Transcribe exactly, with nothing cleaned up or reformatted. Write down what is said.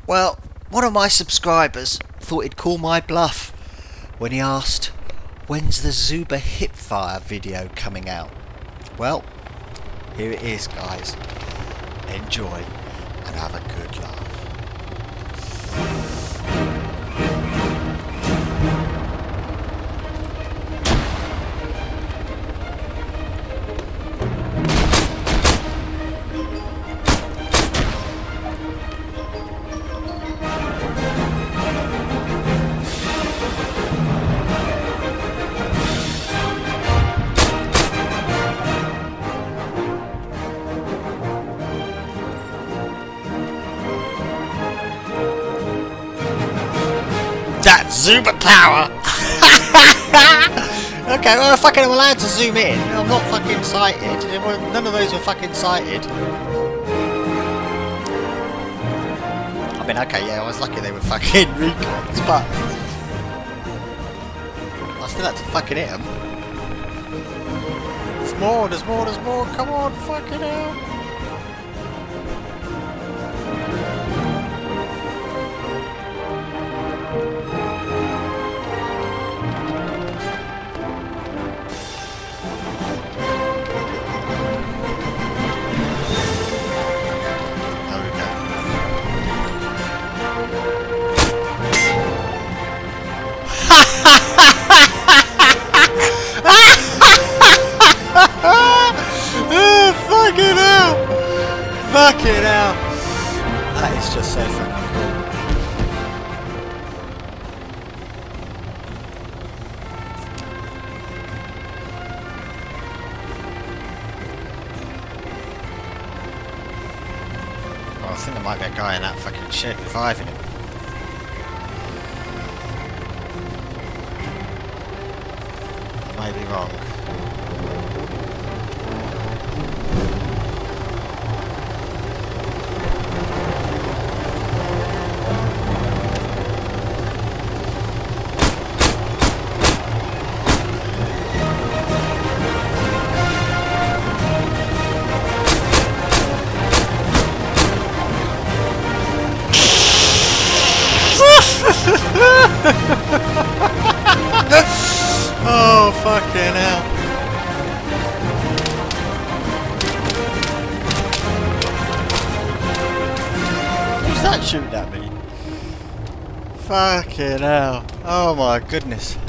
Well, one of my subscribers thought he'd call my bluff when he asked, when's the Zubr Hipfire video coming out? Well, here it is, guys. Enjoy and have a good laugh. That's Zubr power! Okay, well, fucking I'm allowed to zoom in. I'm not fucking sighted. None of those were fucking sighted. I mean, okay, yeah, I was lucky they were fucking recons, but I still had to fucking hit them. There's more, there's more, there's more. Come on, fucking hell. Fucking hell! Fucking hell! That is just so fucking cool. Well, I think there might be a guy in that fucking shed reviving him. I may be wrong. Oh, fucking hell. Who's that shooting at me? Fucking hell. Oh my goodness.